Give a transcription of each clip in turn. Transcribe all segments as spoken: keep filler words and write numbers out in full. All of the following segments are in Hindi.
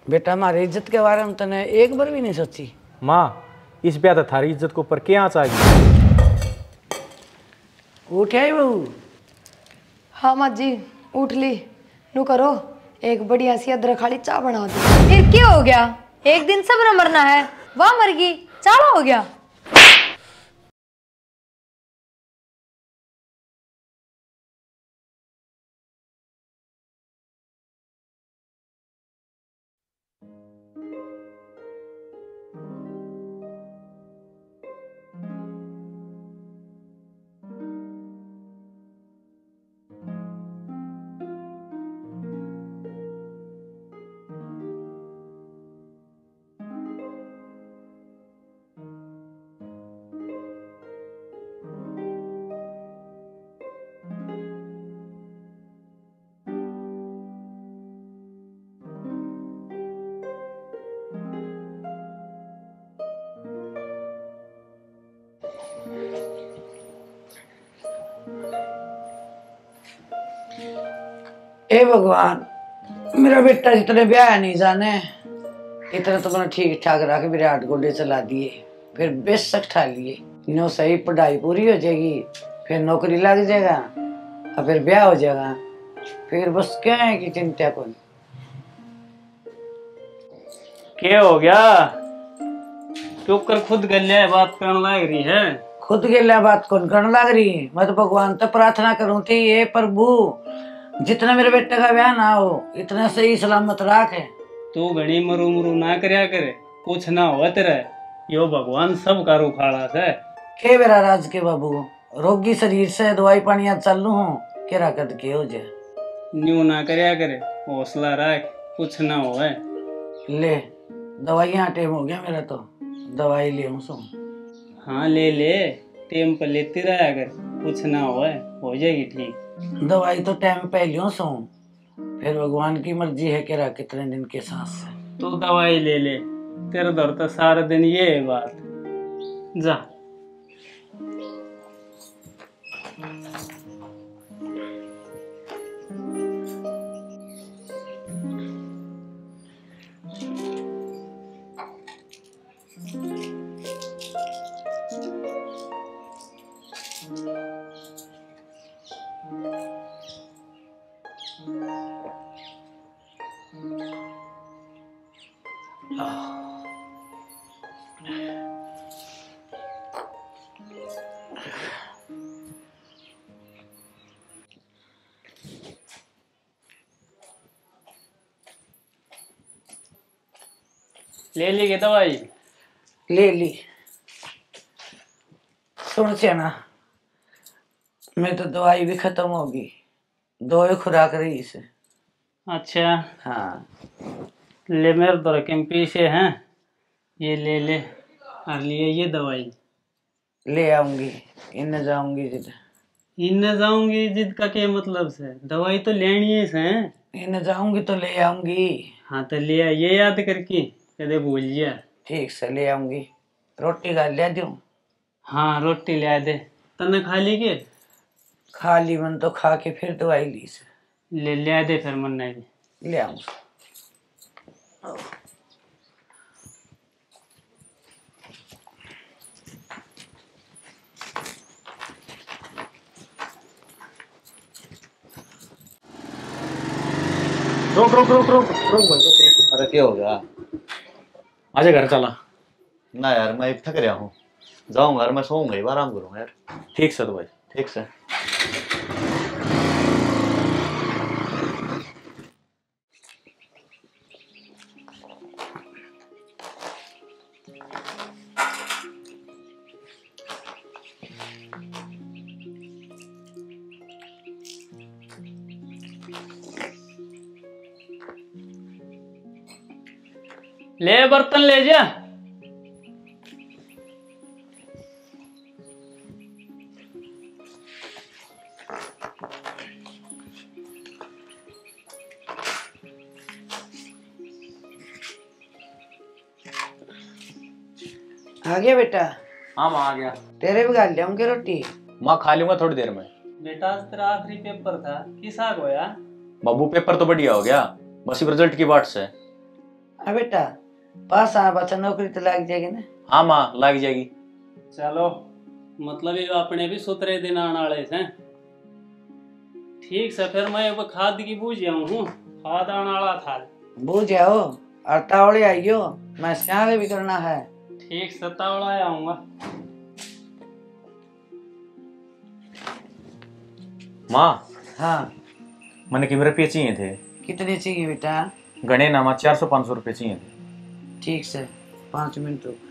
बेटा हमारी इज्जत के बारे में तने एक बार भी नहीं सोची। माँ इस ब्याह तो थारी इज्जत को ऊपर क्या आँच आ गई। उठ आई बहू। हाँ माँ जी उठ ली। नू करो एक बढ़िया सी अदरक खाली चाय बना दो। फिर क्या हो गया, एक दिन सब न मरना है। वाह मर गई, चाला हो गया। ए भगवान, मेरा बेटा जितने ब्याह नहीं जाने इतना तो मैंने ठीक ठाक रख विराट गोडे चला दिए, फिर बेशक ठा लिए। नो सही पढ़ाई पूरी हो जाएगी, फिर नौकरी लग जाएगा और फिर ब्याह हो जाएगा। फिर बस क्या है कि चिंता कौन। क्या हो गया, चुप कर खुद गले बात करने लग रही है। खुद के लिए बात कौन करने लग रही है। मैं तो भगवान तो प्रार्थना करूं थी, ये प्रभु जितना मेरे बेटे का ब्याह ना हो इतना सही सलामत राख है। तू घड़ी मरू मरू ना करया करे, कुछ ना हो तेरे, यो भगवान सब का रुखाड़ा से। के मेरा राज के बाबू, रोगी शरीर से दवाई पानी चालू हूँ, केरा कद के हो जाए। न्यू ना करया करे, हौसला रख, कुछ ना हो। ले दवाइयाँ टेम हो गया मेरा, तो दवाई ले सो। हाँ ले ले, टेम पर लेती रहा कर, कुछ ना हो हो जाएगी ठीक। दवाई तो टाइम पे लियो सो, फिर भगवान की मर्जी है केरा कितने दिन के सांस है। तू दवाई ले ले, तेरे दर तो सारा दिन ये है बात। जा ले ली के दवाई? ले ली। सुन चना, मैं तो दवाई भी खत्म होगी, दो ही खुराक रही इसे। अच्छा हाँ ले, मेरे दर के पीछे हैं, ये ले ले और लिए ये दवाई। ले आऊंगी, इन जाऊंगी जिद। इन जाऊंगी जिद का क्या मतलब से, दवाई तो लेनी है से। इन जाऊंगी तो ले आऊंगी। हाँ तो ले आ, ये याद करके कदे भूल गया। ठीक से ले आऊंगी। रोटी खा लिया दूं? हाँ रोटी ले आ दे, तने खा ली के? खा ली मन तो, खा के फिर दवाई ली से। ले ले आ दे फिर मन नहीं। ले आऊंगा। रुक रुक रुक रुक रुक रुक रुक। अरे क्या हो गया? आजा घर चला। ना यार मैं थक रहा हूँ, जाऊंगा यार, मैं सोऊंगा ही, आराम करूंगा यार। ठीक से तो भाई, ठीक से। ले बर्तन ले जा। आ गया बेटा? हाँ माँ आ गया। तेरे भी खा लियाऊंगी रोटी। माँ खा लूंगा थोड़ी देर में। बेटा आज तेरा आखिरी पेपर था, किस आग होया? बाबू पेपर तो बढ़िया हो गया, बस रिजल्ट की बात से। हाँ बेटा पास आ बच्चा नौकरी तो लग जाएगी ना। हाँ माँ लग जाएगी। चलो मतलब ये अपने भी सुतरे दिन आने वाले हैं। ठीक से फिर मैं अब खाद की बूझ जाऊँ हूँ, खाद आने वाला था। बूझ जाओ और तावड़े आइयो, मैं स्याह भी करना है। ठीक से तावड़ा आऊंगा। माँ हाँ मैंने कितने रुपये चाहिए थे? कितने चाहिए बेटा? गणे नामा चार सौ पाँच सौ रुपये चाहिए थे। ठीक से पाँच मिनट रुक।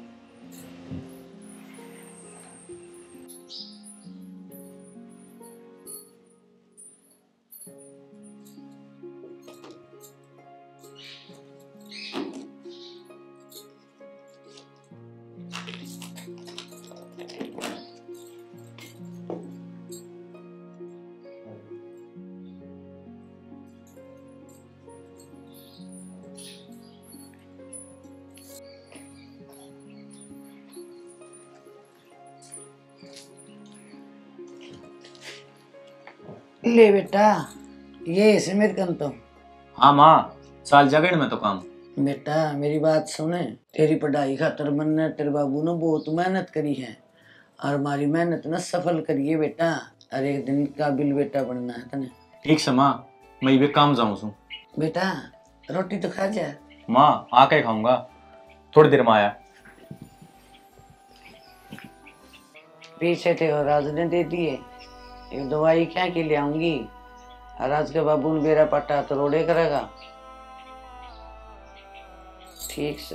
ले बेटा ये इसे मेरे कन तो। हाँ माँ साल जगह में तो काम। बेटा मेरी बात सुने, तेरी पढ़ाई खातर मैंने तेरे बाबू ने बहुत मेहनत करी है और हमारी मेहनत ना सफल करिए बेटा, और एक दिन काबिल बेटा बनना है तने। ठीक से माँ मैं भी काम जाऊँ सू। बेटा रोटी तो खा जा। माँ आके खाऊंगा, थोड़ी देर में आया। पीछे थे और राज ने दे दिए, एक दवाई क्या के ले आऊंगी, और आज के बाबू ने बेरा पट्टा तो रोड़े करेगा। ठीक से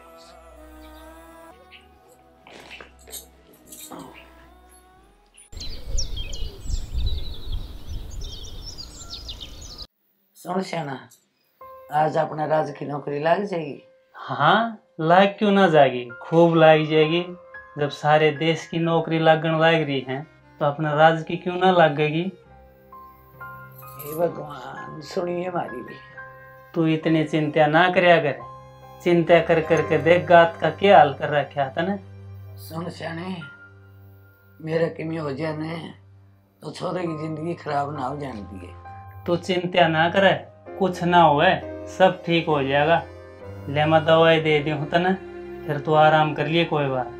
सुन श्याना, आज अपना राज की नौकरी लग जाएगी। हाँ लाग क्यों ना जाएगी, खूब लाग जाएगी। जब सारे देश की नौकरी लगन लग रही है तो अपना राज की क्यों ना लगेगी। हे भगवान सुनिए हमारी भी। तू इतनी चिंता ना करया कर, चिंता कर करके देख गात का क्या हाल कर रखा था ना। सुन श्याने, मेरा किमी हो जाए ने तो छोरे की जिंदगी खराब ना हो जाती है। तू चिंता ना करे, कुछ ना होए, सब ठीक हो जाएगा। ले मैं दवाई दे दी हूँ तने, फिर तू आराम कर लिए कोई बार।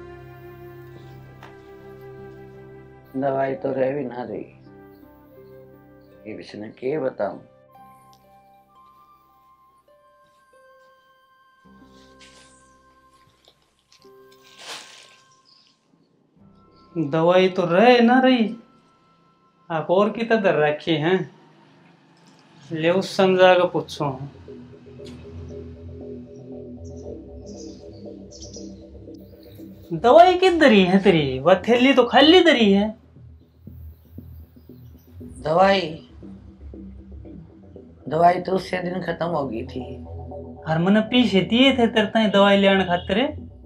दवाई तो रह भी ना रही, ये इसने के बताऊं। दवाई तो रहे ना रही, आप और की तरह रखी हैं। ले उस समझा के पूछो। दवाई किधर ही है तेरी, वह थैली तो खाली धरी है। दवाई दवाई तो उससे दिन खत्म हो गई थी। हर मन पीछे दिए थे तेरे दवाई लेने खातिर।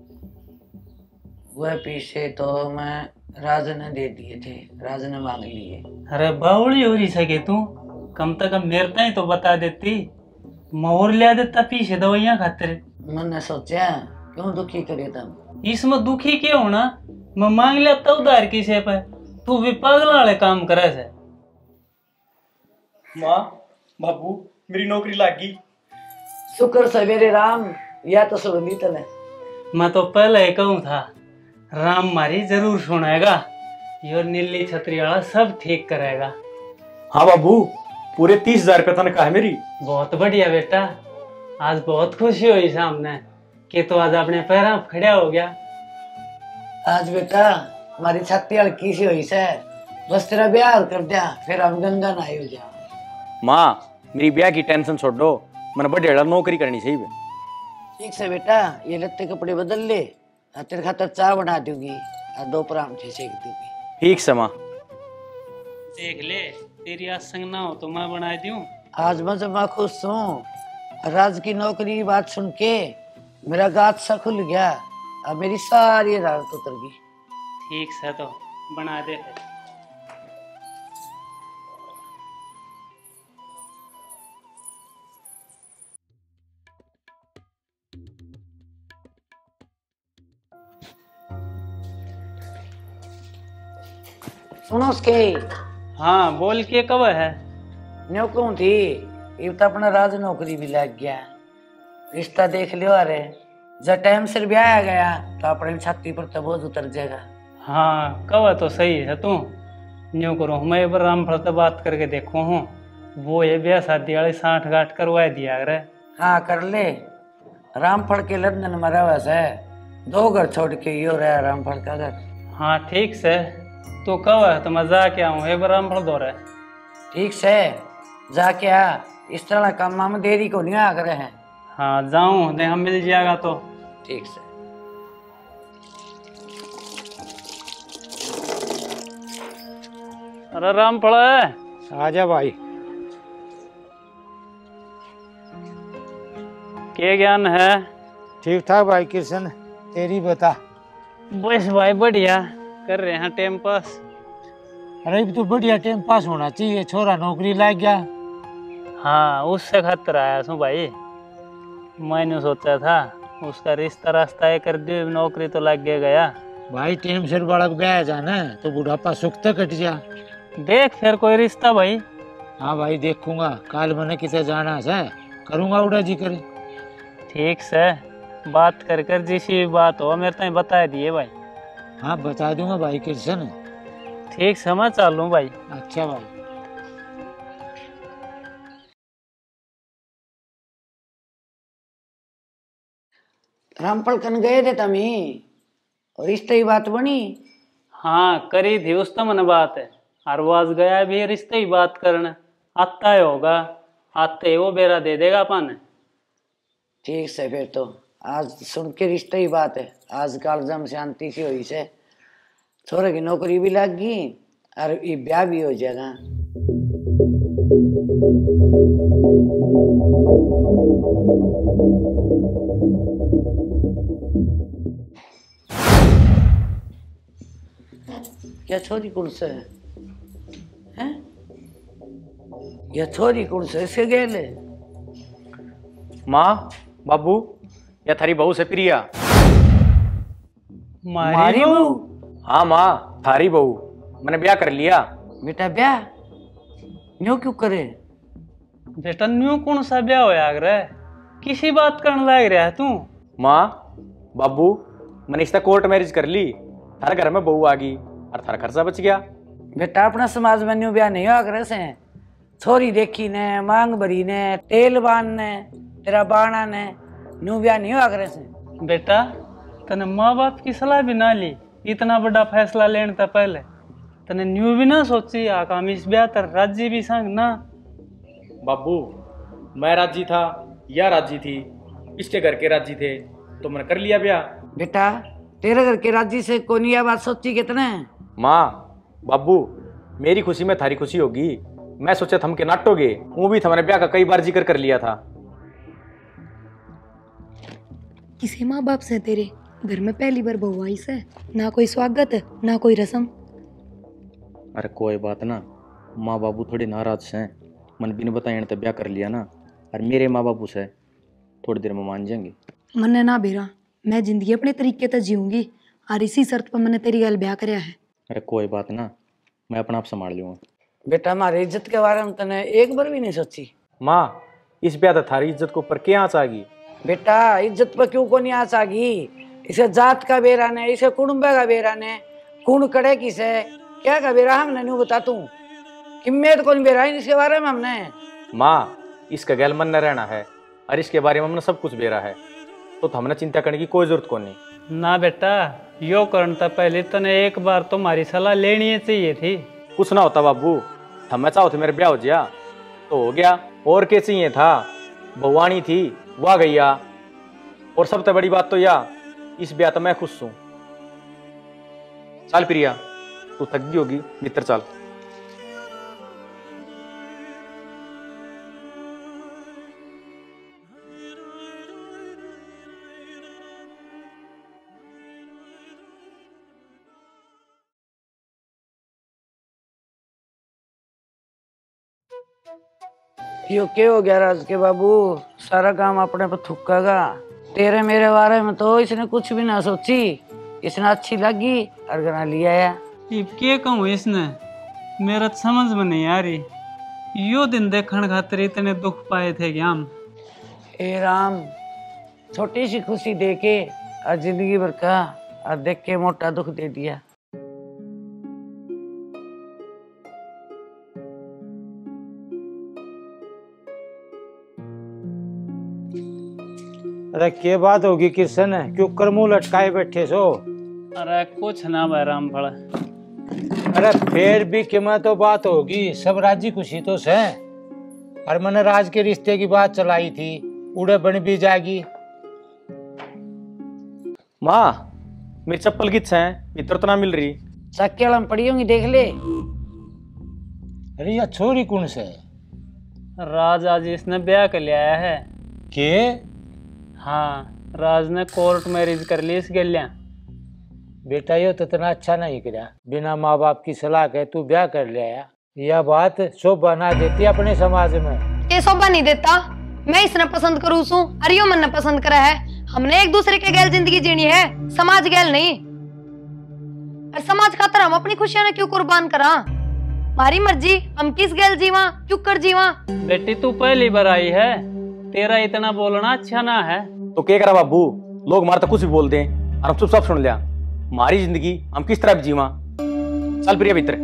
वह पीछे तो मैं राज ने दे दिए थे, राज ने मांग लिए। अरे बावली हो रही सके तू, कम से कम मेरे ताई तो बता देती, मोहर लिया देता पीछे दवाइयां खातिर। मैंने सोचा क्यों दुखी करे तुम। इसमें दुखी क्यों होना, मैं मांग लेता उधार किसे पे, तू भी पागल वाले काम करे से। माँ बाबू मेरी नौकरी लग गई। शुक्र सवेरे राम, या तो सुन ली तने। मैं तो पहले ही कहूँ था, राम मारी जरूर सुनेगा, यो नीली छतरी वाला सब ठीक करेगा। हाँ बाबू पूरे तीस हजार रुपये तनख्वाह है मेरी। बहुत बढ़िया बेटा, आज बहुत खुशी हुई सामने कि तो आज अपने पैरों पर खड़ा हो गया। आज बेटा हमारी छाती हल्की सी हुई से, बस तेरा ब्याह कर दिया, फिर हम गंगा नहाए हो जाओ। माँ मेरी ब्याह की टेंशन छोड़ दो, मैंने बड़े नौकरी करनी चाहिए। ठीक से बेटा ये लत्ते कपड़े बदल ले, तेरे खातर चाय बना दूंगी और दो परांठे सेक दूंगी। ठीक से माँ। देख ले तेरी आज संग ना हो तो मैं बना दूं। आज मैं जब मैं खुश हूँ, राज की नौकरी की बात सुन के मेरा गात सा खुल गया, अब मेरी सारी रात उतर गई। ठीक से तो बना दे। सुनो उसके। हाँ बोल के कब है। न्यू क्यों थी, ये तो अपना राज नौकरी भी लग गया। रिश्ता देख लियो। अरे जब टाइम से ब्याह आ गया तो अपने छाती पर तो बोझ उतर जाएगा। हाँ कवा तो सही है तू। न्यू करो मैं एक बार रामफल से बात करके देखो हूँ, वो ये ब्याह शादी वाली साठ गांठ करवा दिया अरे। हाँ कर ले। रामफल के लंदन में रहा है, दो घर छोड़ के यो रहा रामफल का घर। हाँ ठीक से तो कब है तो मैं जाके आऊँ एक बार रामफल दो रहे। ठीक से जाके आ, इस तरह काम में देरी को नहीं आ करे हैं। हाँ जाऊँ दे हम मिल जाएगा तो ठीक से। अरे रामफल आजा भाई। क्या ज्ञान है? ठीक ठाक भाई कृष्ण, तेरी बता। बस भाई बढ़िया कर रहे हैं टाइम पास। अरे तो बढ़िया टाइम पास होना चाहिए, छोरा नौकरी लग गया। हाँ उससे खतरा आया सू भाई। मैंने सोचा था उसका रिश्ता रास्ता ये कर दियो, नौकरी तो लग गया गया। भाई टाइम से बड़ा ब्याह जाना तो बुढ़ापा सुख तक कट जा। देख फिर कोई रिश्ता भाई। हाँ भाई देखूंगा, काल मैंने किसे जाना है करूंगा उड़ा जी करे। ठीक से बात कर कर जिसी बात हो मेरे ताई बता दिए भाई। हाँ बता दूंगा भाई कृष्ण। ठीक समझ चालू भाई। अच्छा भाई। रामफल कन गए थे तमी और इस ही बात बनी। हाँ करी थी उस तो मन बात है, और वो आज गया भी रिश्ते ही बात करने। आता ही होगा, आते ही वो बेरा दे देगा अपन। ठीक से फिर तो आज सुन के रिश्ते ही बात है। आज काल जम शांति सी हुई से, छोरे की नौकरी भी लग गई और ये ब्याह भी हो जाएगा। क्या छोरी कुल से है, हैं? यह छोरी कुल से इसके गेले। माँ बाबू या थारी बहू से प्रिया। मारी बहू? हाँ माँ थारी बहू, मैंने ब्याह कर लिया। बेटा ब्याह न्यू क्यों करे? बेटा न्यू कौन सा ब्याह होया रे, किसी बात करने लग रहा है तू? माँ बाबू मैंने इसका कोर्ट मैरिज कर ली, थारे घर में बहू आ गई और थारा खर्चा बच गया। बेटा अपना समाज में न्यू ब्याह नहीं हुआ करे से। छोरी देखी ने, मांग भरी ने, तेल बान ने, तेरा बाणा ने, न्यू ब्याह नहीं हुआ करे से। बेटा तने माँ बाप की सलाह भी ना ली, इतना बड़ा फैसला लेने से पहले तने न्यू भी ना सोची आकाम इस ब्याह तर राजी भी संग ना। बाबू मैं राजी था या राजी थी, इसके घर के राजी थे तो मैंने कर लिया ब्याह। बेटा तेरे घर के राजी से कोनी यह बात सोची कितने? माँ बाबू मेरी खुशी में थारी खुशी होगी, मैं सोचा थम के नाटोगे, वो भी था मैंने ब्याह का कई बार जिक्र कर लिया था। किसे माँ बाप से तेरे घर में पहली बार बहू आई से, ना कोई स्वागत ना कोई रस्म। अरे कोई बात ना, माँ बाबू थोड़ी नाराज हैं, मन बिन बताए तो ब्याह कर लिया ना, और मेरे माँ बाबू से थोड़ी देर में मान जाएंगे। मन्ने ना बेरा, मैं जिंदगी अपने तरीके से जीऊंगी और इसी शर्त पर मैंने तेरी गल ब्याह करया है। अरे कोई बात ना, मैं अपना आप संभाल लूँगा। बेटा हमारी इज्जत के बारे में तने एक बार भी नहीं सोची? माँ इस ब्याह थारी इज्जत को ऊपर क्या आँच आ गई? बेटा इज्जत पर क्यों को नहीं आँच आ गई? इसे जात का बेरा ने, इसे कुड़ुम्बे का बेरा ने, कुण कड़े किसे क्या का बेरा हमने नहीं बता तू किम्मेत कौन बेरा है इसके बारे में हमने। माँ इसका गैल मन न रहना है और इसके बारे में हमने सब कुछ बेरा है, तो हमने चिंता करने की कोई जरूरत को नहीं। ना बेटा यो करने से पहले तने एक बार तुम्हारी सलाह लेनी चाहिए थी। कुछ ना होता बाबू, हमें चाहो तो मेरे ब्याह हो गया तो हो गया, और क्या चाहिए था? भगवानी थी वह गैया, और सबसे बड़ी बात तो या इस ब्याह तो मैं खुश हूं। चल प्रिया तू थक गई होगी, मित्र चल। यो क्या हो गया राज के बाबू, सारा काम अपने पर थुक्कागा। तेरे मेरे बारे में तो इसने कुछ भी ना सोची, इसने अच्छी लगी और गना लिया है। अब क्या कहूँ इसने, मेरा समझ में नहीं आ रही। यो दिन देखने खातिर इतने दुख पाए थे क्या हम? ए राम छोटी सी खुशी दे के और जिंदगी भर का और देख के मोटा दुख दे दिया। अरे क्या बात होगी किशन, क्यों कर मुंह लटकाए बैठे सो? अरे कुछ ना भाई रामफल। अरे फिर भी क्यों तो बात होगी, सब राजी खुशी तो से। और मैंने राज के रिश्ते की बात चलाई थी, उड़े बन भी जाएगी। माँ मेरी चप्पल किस है, भीतर तो ना मिल रही। चक्के वाला में पड़ी होंगी, देख ले। अरे यह छोरी कौन से? राज आज इसने ब्याह कर लिया है। के? हाँ, राज ने कोर्ट मैरिज कर ली इस गलिया। बेटा ये तो इतना अच्छा नहीं करा, बिना माँ बाप की सलाह के तू ब्याह कर लिया। यह बात शोभा ना देती अपने समाज में। ये शोभा नहीं देता, मैं इसने पसंद करूँ सू, अरियो मन ने पसंद करा है। हमने एक दूसरे के गैल जिंदगी जीनी है, समाज गैल नहीं। और समाज खातर हम अपनी खुशियां ने क्यों कुर्बान करा? हमारी मर्जी, हम किस गैल जीवा, क्यों कर जीवा। बेटी तू पहली बार आई है, तेरा इतना बोलना अच्छा ना है। तो क्या करा बाबू, लोग मारते कुछ भी बोलते हैं और हम चुपचाप सुन लिया। हमारी जिंदगी हम किस तरह जीवा। चल प्रिया भीतर।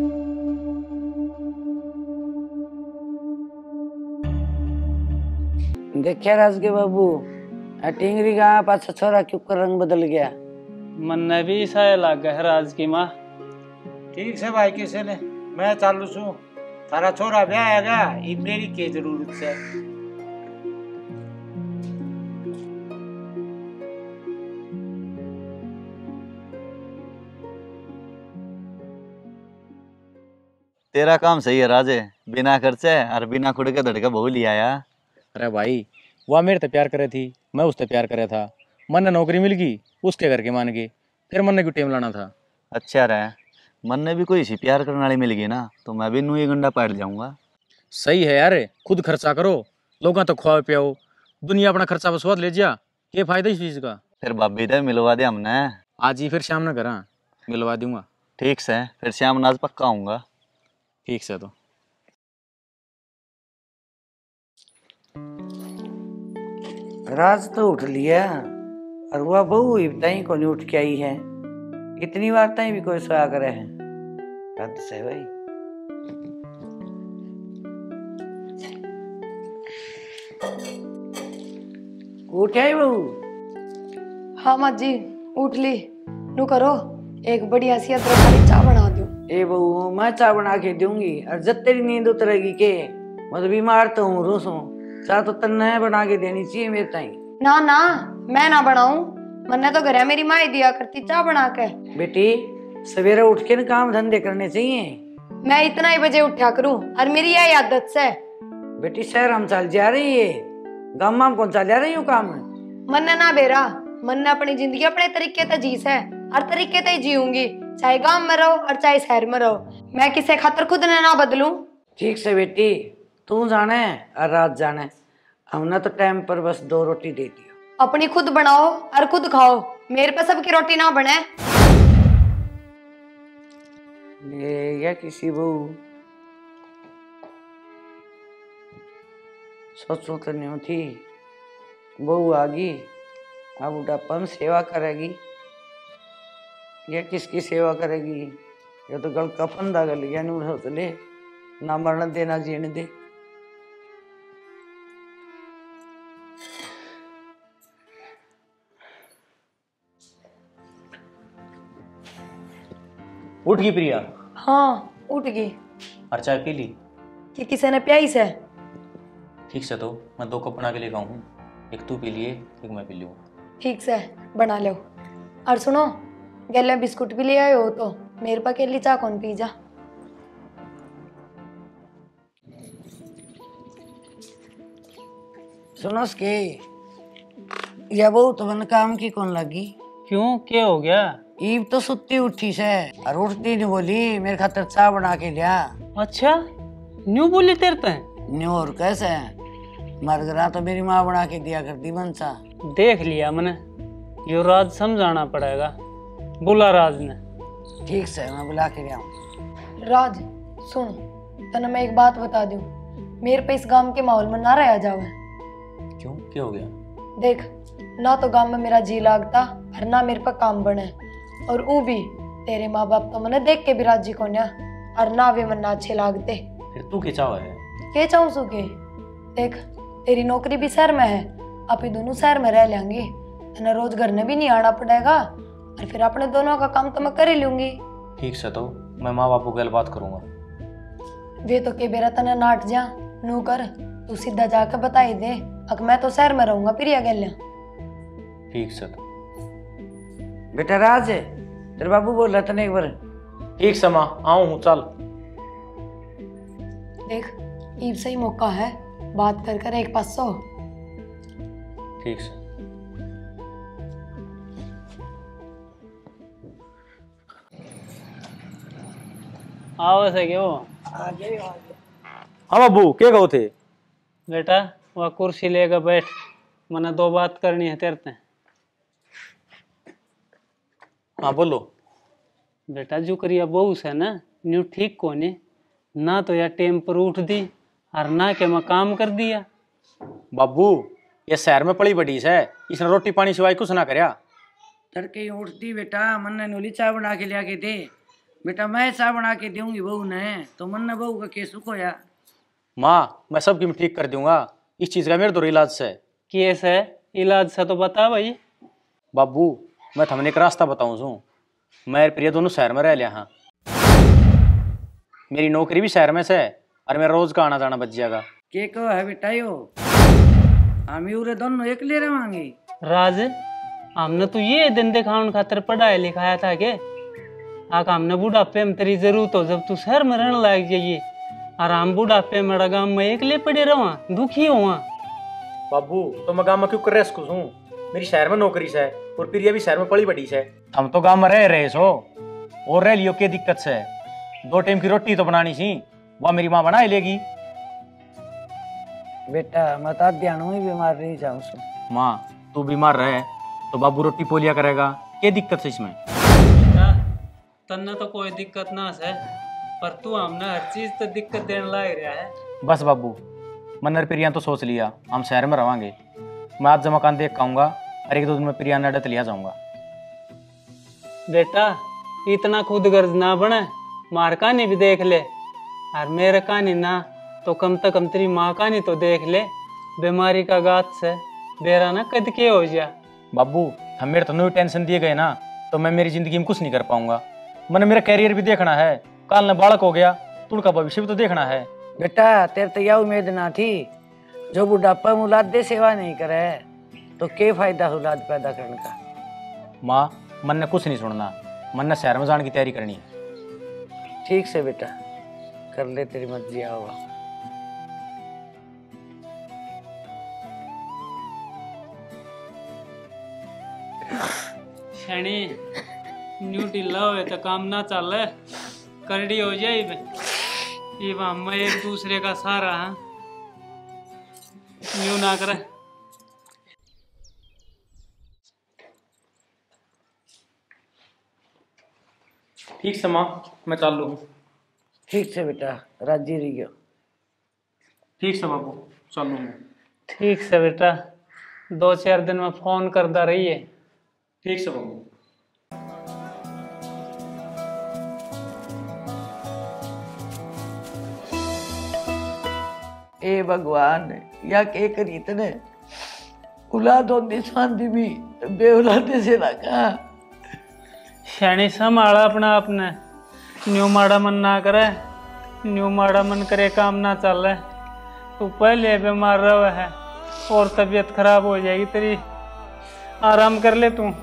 देखिया राज के बाबू, टिंगरी का पाछा छोरा क्यों कर रंग बदल गया। मन ने भी ईसाया लाग गया है राज की माँ। ठीक से भाई किशन, मैं चालू छू। थारा छोरा ब्याह है गया, ये मेरी के जरूरत से। तेरा काम सही है राजे, बिना खर्चे और बिना खुद के धड़के बहु लिया आया। अरे भाई वह मेरे से प्यार करे थी, मैं उससे प्यार करे था। मन ने नौकरी मिल गई, उसके करके मान गए, फिर मन ने क्यों टेम लाना था। अच्छा रहे, मन ने भी कोई सी प्यार करने वाली मिल गई ना, तो मैं भी नू ही गंडा पाट जाऊंगा। सही है यार, खुद खर्चा करो, लोगों तो खुआ पियाओ, दुनिया अपना खर्चा बसवा ले जा। ये फायदा इस चीज का। फिर भाभी तो मिलवा दे हमने। आज ही फिर शाम न करा, मिलवा दूंगा। ठीक से, फिर शाम नाज पक्का आऊंगा। ठीक से। तो राज तो उठ लिया और वह बहू इब्ताई को नहीं उठ के आई है। इतनी बार ताई भी कोई सोया करे है। हद से भाई। उठ आई बहू? हाँ माँ जी उठ ली। नू करो एक बढ़िया सी अदरक वाली चाय बना दो। ए बहू मैं चाय बना के दूंगी, और जब तेरी नींद उतरेगी के मैं तो बीमार तो हूँ रोस हूँ, चाय तो तन्ने बना के देनी चाहिए मेरे ताई। ना ना मैं ना बनाऊं, मन्ने तो घर मेरी माँ ही दिया करती चाय बना के। बेटी सवेरे उठ के न काम धंधे करने चाहिए। मैं इतना ही बजे उठा करूं और मेरी यही आदत से। बेटी शहर हम चल जा रही है, गाँव में कौन चल जा रही हूँ काम। मन्ने ना बेरा, मन्ने अपनी जिंदगी अपने तरीके से जीस है, हर तरीके से ही जीऊंगी, चाहे गांव में रहो और चाहे शहर में रहो। मैं किसे खातर खुद ने ना बदलूं। ठीक से बेटी, तू जाने और रात जाने, हमने तो टाइम पर बस दो रोटी दे दी। अपनी खुद बनाओ और खुद खाओ, मेरे पे सबकी रोटी ना बने। ले या किसी बहू सोचो तो नहीं थी, बहू आ गई अब बुढ़ापा में सेवा करेगी। ये किसकी सेवा करेगी? ये तो गल का फंदा गल गया नहीं सोच ले, ना मरने दे ना जीने दे। उठ गई प्रिया? हाँ उठ गई। और चाय पी ली? कि किसी ने प्याई से? ठीक से, तो मैं दो कप बना के लेकर आऊँ, एक तू पी लिए एक मैं पी लूँ। ठीक से बना लो। और सुनो गले बिस्कुट भी ले आए हो तो मेरे पा अकेली चाय कौन पी जा। सुनो के या बहू तो मन काम की कौन लगी? क्यों क्या हो गया? ईब तो सुत्ती उठी से और उठती नहीं बोली मेरे खातर चाय बना के लिया। अच्छा न्यू बोली तेरे ते? न्यू और कैसे मरगरा तो मेरी माँ बना के दिया करती बनसा। देख लिया मैंने, यो राज समझाना पड़ेगा। बुला राज ने। ठीक से मैं बुला के ले आऊं। राज सुन, तने मैं एक बात बता दूं, मेरे पे इस गांव के माहौल में ना रहा जावे। क्यों क्या हो गया? देख ना तो गांव में मेरा जी लागता और ना मेरे पे काम बने। और ऊ भी तेरे माँ बाप तो मने देख के भी राजी को ना, और ना वे मन्ना अच्छे लागते। फिर तू क्या चाहो है? के चाहूँ सु के देख, तेरी नौकरी भी शहर में है, आप ही दोनों शहर में रह लेंगे, तेना रोज घर ने भी नहीं आना पड़ेगा, और फिर अपने दोनों का काम तो मैं कर ही लूंगी। ठीक से तो मैं माँ बाप को गल बात करूंगा। वे तो के बेरा तना नाट जा नू कर, तू सीधा जाकर बताई दे अगर मैं तो शहर में रहूंगा प्रिया गल्या। ठीक से तो बेटा राज है, तेरे बाबू बोल रहा था ना एक बार। ठीक से माँ आऊँ हूँ, चल। देख ईब सही मौका है, बात कर कर एक पास सौ। ठीक से। आओ से क्यों हाँ बाबू क्या कहो थे? बेटा वह कुर्सी लेकर बैठ, मने दो बात करनी है तेरे से। हाँ बोलो। बेटा जो करिया बहू से ना न्यू ठीक कोने, ना तो यार टेम पर उठ दी और ना के मैं काम कर दिया। बाबू ये शहर में पड़ी बड़ी है, इसने रोटी पानी सिवाय कुछ ना करया। तड़के उठती बेटा, मन ने नूली चाय बना के लिया के दे। बेटा मैं चाय बना के दूंगी बहू ने, तो मन ने बहू का केस खोया। माँ मैं सबकी मैं ठीक कर दूंगा, इस चीज का मेरे तो इलाज से। केस है इलाज से तो बता भाई। बाबू मैं थमने एक रास्ता बताऊं सू, मैं प्रिय दोनों शहर में रह लिया। हाँ मेरी नौकरी भी शहर में से, और मेरा रोज का आना जाना बच जाएगा। के को है बेटा यो, हम यूरे दोनों एक ले रहे। राज हमने तो ये दिन दिखाने खातिर पढ़ाया लिखाया था के आका हमने बुढ़ापे में तेरी जरूरत हो जब तू शहर में रहने लग जाइए, और हम बुढ़ापे में गाँव में एक ले पड़े रहा दुखी हुआ। बाबू तो मैं गाँव में क्यों कर रहे हूँ, मेरी शहर में नौकरी से और प्रिया भी शहर में पड़ी बड़ी से। हम तो गाँव में रह रहे सो और रह लियो, क्या दिक्कत से? दो टाइम की रोटी तो बनानी सी, वह मेरी माँ बना लेगी। बेटा मैं तो ध्यान ही बीमार नहीं जाऊँ सु। माँ तू बीमार रहे तो बाबू रोटी पोलिया करेगा, क्या दिक्कत है इसमें? तन्ने तो कोई दिक्कत ना है, पर तू हमने हर चीज तो दिक्कत देने लग रहा है। बस बाबू मनर प्रिया तो सोच लिया हम शहर में रवांगे। मैं आज मकान देख आऊंगा और एक दो दिन में प्रिया ने अडत लिया जाऊंगा। बेटा इतना खुद गर्ज ना बने, मार कहानी भी देख ले, और मेरे कहानी ना तो कम से कम तेरी माँ कहानी तो देख ले। बीमारी का गात से बेरा ना कद के हो जा। बाबू हम मेरे तो नई टेंशन दिए गए ना, तो मैं मेरी जिंदगी में कुछ नहीं कर पाऊंगा। मैंने मेरा कैरियर भी देखना है, काल ने बालक हो गया तो उनका भविष्य भी तो देखना है। बेटा तेरे तो यह उम्मीद ना थी, जो बुढ़ापा में औलाद दे सेवा नहीं करे तो क्या फायदा औलाद पैदा करने का। माँ मन ने कुछ नहीं सुनना, मन ने शहर में जाने की तैयारी करनी है। ठीक से बेटा कर ले, तेरी मर्जी होगा। शनि न्यू ढीला हुए तो काम ना चले, करड़ी हो जाए ये हम एक दूसरे का सहारा है, न्यू ना करे। ठीक से माँ मैं चालू हूँ। ठीक से बेटा राजी रहियो। ठीक से बाबू चालू हूँ। ठीक से बेटा दो चार दिन में फोन करता रहिए। ठीक से बाबू। ए भगवान या के करी तने औलाद होती शांति भी बेऔलादे से लगा। शनि संभाला अपना आपने, न्यू माड़ा मन ना करे, न्यू माड़ा मन करे काम ना चल रहा। तू पहले बीमार रहा है और तबीयत खराब हो जाएगी तेरी, आराम कर ले तू।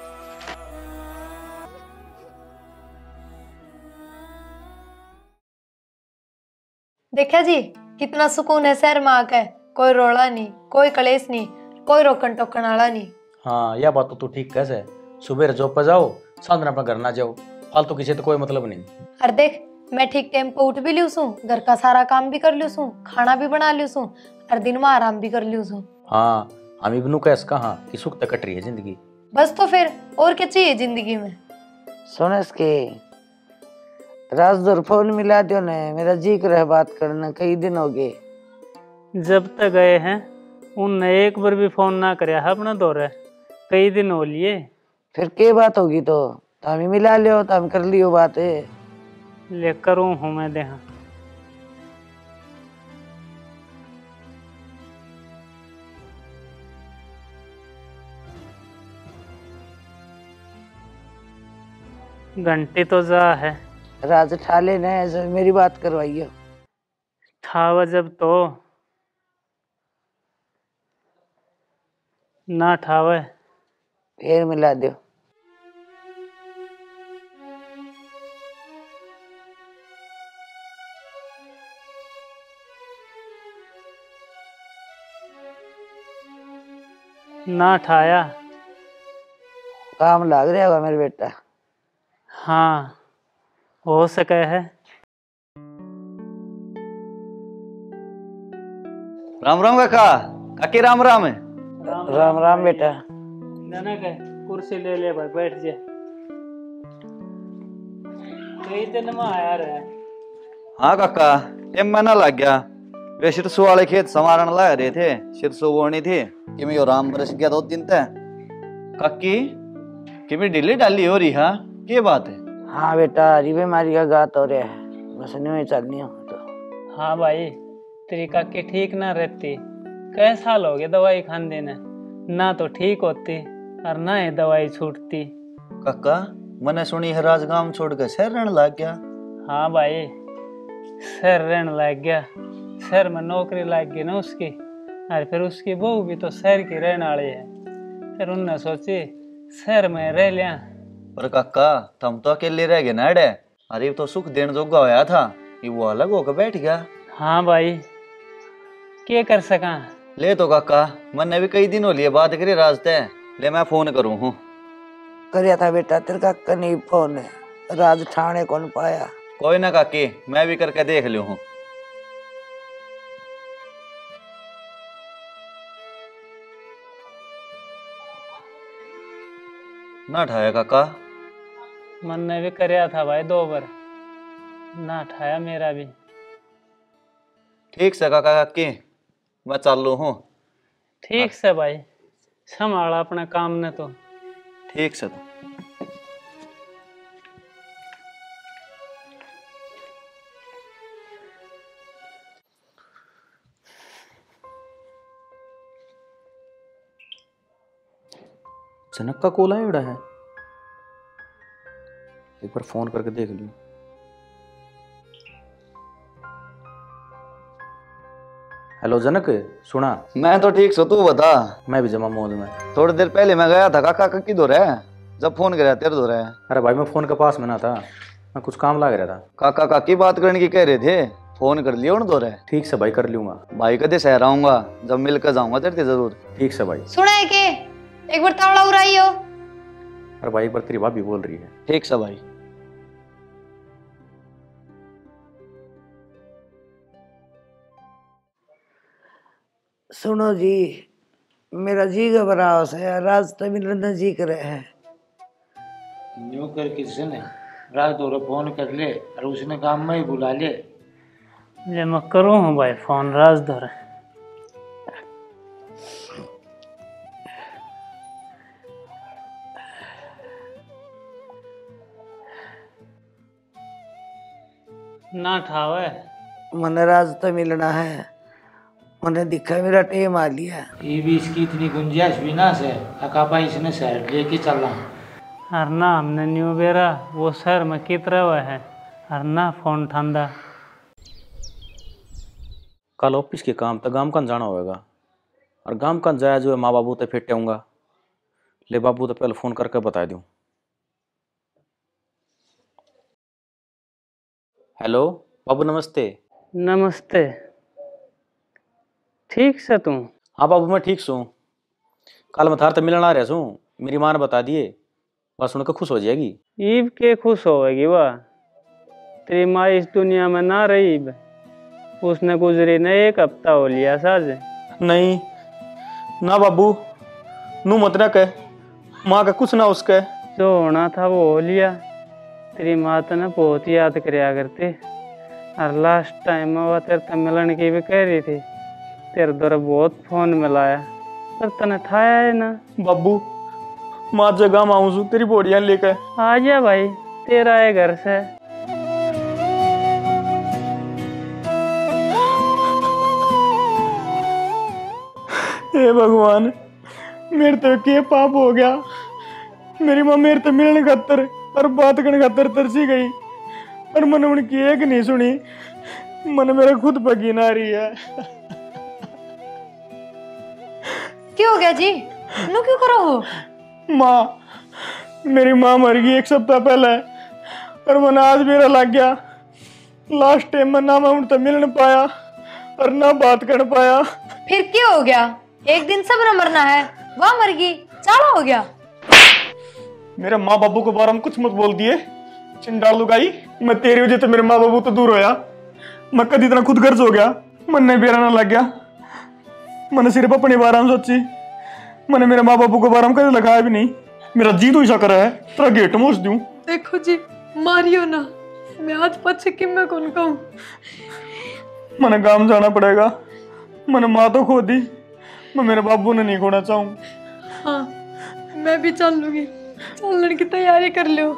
देखा जी कितना सुकून है शहर में आकर, कोई रोला नहीं, कोई कलेश नहीं, कोई रोकन टोकन वाला नहीं। हाँ यह बात तो तू ठीक कैसे, सुबह जॉब पर जाओ शाम दिन अपना घर ना जाओ, फालतू किसी तो कोई मतलब नहीं। और देख मैं ठीक टाइम पे उठ भी लियो सू, घर का सारा काम भी कर लियो सू, खाना भी बना लियो सू, और दिन में आराम भी कर लियो सू। हाँ हम इबनू कैस कहा कि सुख तक कट रही है जिंदगी। बस तो फिर और क्या चाहिए जिंदगी में। सोनस के राजदूर फोन मिला दो ने, मेरा जी कर बात करना, कई दिन हो गए। जब तक गए हैं उनने एक बार भी फोन ना कराया अपना दौरे। कई दिन हो लिए। फिर के बात होगी तो तामी मिला लियो, तामी कर लियो बात है। ले करूँ हूँ मैं देहा। घंटी तो जा है। राज ठा लेना है, ऐसे मेरी बात करवाइयो। था जब तो ना ठावे। फिर मिला दियो। ना ठाया। काम लाग रहा होगा मेरे बेटा। हाँ हो सके है। राम राम काका। काकी राम राम है। राम राम बेटा। जनक है, कुर्सी ले ले भाई, बैठ जा। कई दिन में आया रहा। हाँ काका, टाइम महीना लग गया। वे सिरसों वाले खेत संवारण ला रहे थे, सिरसों बोनी थी कि मैं यो राम बरस गया दो दिन तक। काकी कि मैं ढीली डाली हो रही है, क्या बात है? हाँ बेटा, हरी बीमारी का गात हो रहा है, बस नहीं चलनी हो तो। हाँ भाई, तेरी काकी ठीक ना रहती। कई साल हो गए दवाई खान देने, ना तो ठीक होती और ना ही दवाई छूटती। काका मैंने सुनी है राज गांव छोड़ के शहर रहने लग गया। हाँ भाई, शहर रहने लग गया। शहर में नौकरी लग गई ना उसकी, और फिर उसकी बहू भी तो शहर की रहने वाली है। फिर उनने सोची शहर में रह लिया। पर काका तुम तो अकेले रह गए ना अड़े। अरे तो सुख देने जोगा होया था, ये वो अलग होकर बैठ गया। हाँ भाई, क्या कर सका। ले तो काका, मैंने भी कई दिन हो लिए बात करी रास्ते। ले मैं फोन करूँ हूँ। करिया था बेटा, तेरे का नहीं फोन है, राज ठाणे कौन पाया। कोई ना काकी, मैं भी करके देख लियो हूँ। ना ठाया काका। मैंने भी करया था भाई दो बार, ना ठाया मेरा भी। ठीक से काका काकी, मैं चालू हूँ। ठीक से भाई, संभाला अपना काम ने तो। ठीक से तो। जनक का कॉल आया है, एक बार फोन करके देख लियो। हेलो जनक, सुना? मैं तो ठीक सो, तू बता। मैं भी जमा मौज में। थोड़ी देर पहले मैं गया था काका का किधर है, जब फोन कराया तेरे दो है। अरे भाई मैं फोन के पास में ना था, मैं कुछ काम लग रहा था। काका काकी बात करने की कह रहे थे, फोन कर लियो उन दो रहे। ठीक से भाई, कर लूंगा भाई कदे शहर आऊंगा, जब मिलकर जाऊंगा तेरे जरूर। ठीक से भाई। सुना है के एक बार तावड़ा उड़ाई हो। अरे भाई एक बार तेरी भाभी बोल रही है। ठीक से भाई। सुनो जी, मेरा जी घबरा है, राज तो मिलने जी कर है। न्यू कर किसने राज दो फोन कर ले और उसने काम में ही बुला ले। ले मैं करूँ हूँ भाई फोन राज धर। ना ठावे। मन राज तो मिलना है, मैंने दिखा मेरा टेम आ लिया। ये भी इसकी इतनी गुंजाइश भी ना से अकापा इसने शहर लेके चला। और ना हमने न्यू बेरा वो शहर में कित रहा है, और ना फोन ठंडा। कल ऑफिस के काम तो गांव कन जाना होगा, और गांव कन जाया जो है माँ बाबू तो फिटे होऊंगा। ले बाबू तो पहले फोन करके बता दूं। हेलो बाबू, नमस्ते। नमस्ते। ठीक से तू? हाँ बाबू मैं ठीक सूँ। कल मैं थार तो मिलना आ रहा सूँ, मेरी माँ ने बता दिए, बस सुनकर खुश हो जाएगी। ईब के खुश होगी वाह, तेरी माँ इस दुनिया में ना रही, उसने गुजरी ने एक हफ्ता हो लिया साज। नहीं ना बाबू, नू मत ना कह, माँ का कुछ ना उसके। जो होना था वो हो लिया। तेरी माँ तो ना बहुत याद करया करती, और लास्ट टाइम में वो तेरे से मिलने की भी कह रही थी। तेरे द्वारा बहुत फोन मिलाया, पर तने ठाया है ना। बाबू माँ जगह में आऊँ तेरी बोड़ियां लेकर। आ जा भाई, तेरा है घर से। हे भगवान, मेरे तो के पाप हो गया। मेरी माँ मेरे तो मिलने खातर और बात करने खातर तरसी गई और मैंने उनकी एक नहीं सुनी। मन मेरा खुद पकीन आ रही है। क्यों हो गया जी? नो क्यों करो हो? माँ, मेरी माँ मर गई एक सप्ताह पहले और मन आज मेरा लग गया। लास्ट टाइम में ना मैं उनसे मिल नहीं पाया और ना बात कर पाया। फिर क्यों हो गया? एक दिन सब न मरना है, वहां मर गई, चाला हो गया। मेरे माँ बाबू के बारे में कुछ मत बोल दिए चिंडाल लुगाई। मैं तेरी वजह से मेरे माँ बाबू तो दूर होया। मैं कद इतना खुद गर्ज हो गया, मन नहीं बेराना लग गया। मैंने सिर्फ अपने बारे में सोची, मैंने मेरे माँ बाबू के बारे में कभी लगाया भी नहीं। मेरा जी तो ऐसा करा है तेरा गेट मोच दूं। देखो जी, मारियो ना, मैं हाथ पछे कि मैं कौन कहूँ। मैंने गांव जाना पड़ेगा। मैंने माँ तो खो दी, मैं मेरे बाबू ने नहीं खोना चाहूँ। हाँ, मैं भी चल लूंगी, चलने की तैयारी कर लो।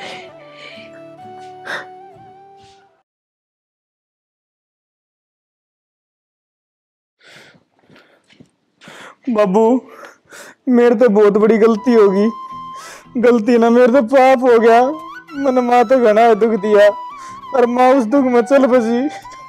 बाबू, मेरे तो बहुत बड़ी गलती होगी। गलती ना, मेरे तो पाप हो गया। मैंने माँ तो घना दुख दिया और माँ उस दुख में चल बसी।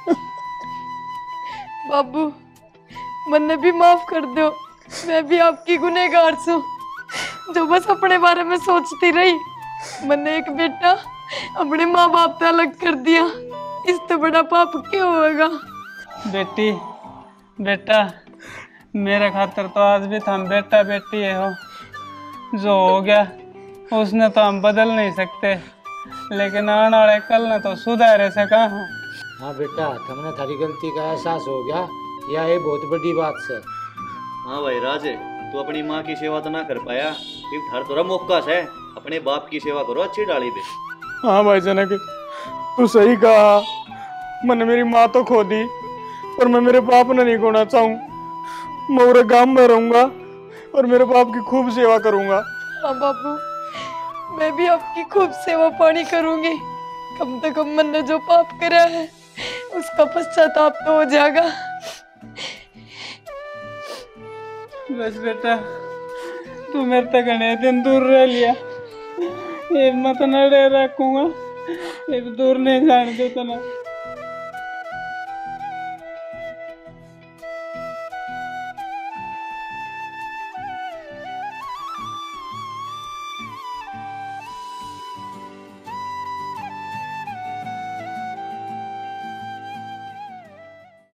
बाबू, मन्ने भी माफ कर दो। मैं भी आपकी गुनहगार छूं, जो बस अपने बारे में सोचती रही। मैंने एक बेटा अपने माँ बाप से अलग कर दिया। इससे बड़ा पाप क्यों होगा? बेटी, बेटा, मेरे खातर तो आज भी हम बेटा बेटी है हो। जो हो गया उसने तो हम बदल नहीं सकते, लेकिन आने वाले कल ने तो सुधार सका है। हाँ बेटा, तुमने थारी गलती का एहसास हो गया, यह एक बहुत बड़ी बात है। हाँ भाई राजे, तू अपनी माँ की सेवा तो ना कर पाया, फिर हर तोरा मौका है, अपने बाप की सेवा करो अच्छी डाली पे। हाँ भाई जनक, तू सही कहा। मैंने मेरी माँ तो खो दी, पर मैं मेरे बाप ने नहीं खोना चाहूँ। मैं पूरे गांव में रहूंगा और मेरे बाप की खूब सेवा करूंगा। हाँ बाबू, मैं भी आपकी खूब सेवा पानी करूंगी। कम से कम मैंने जो पाप करा है उसका पश्चाताप तो हो जाएगा। बस बेटा, तू मेरे तक घने दिन दूर रह लिया। ये मैं तो न रह रखूंगा, ये दूर नहीं जाने देता ना।